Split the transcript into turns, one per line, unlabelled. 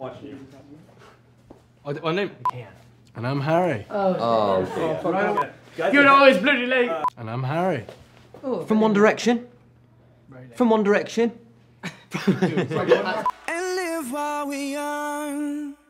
Watching you.
My name.
And I'm Harry.
Oh,
You're always bloody late.
And I'm Harry.
from One Direction. From One Direction.
And live while we're young.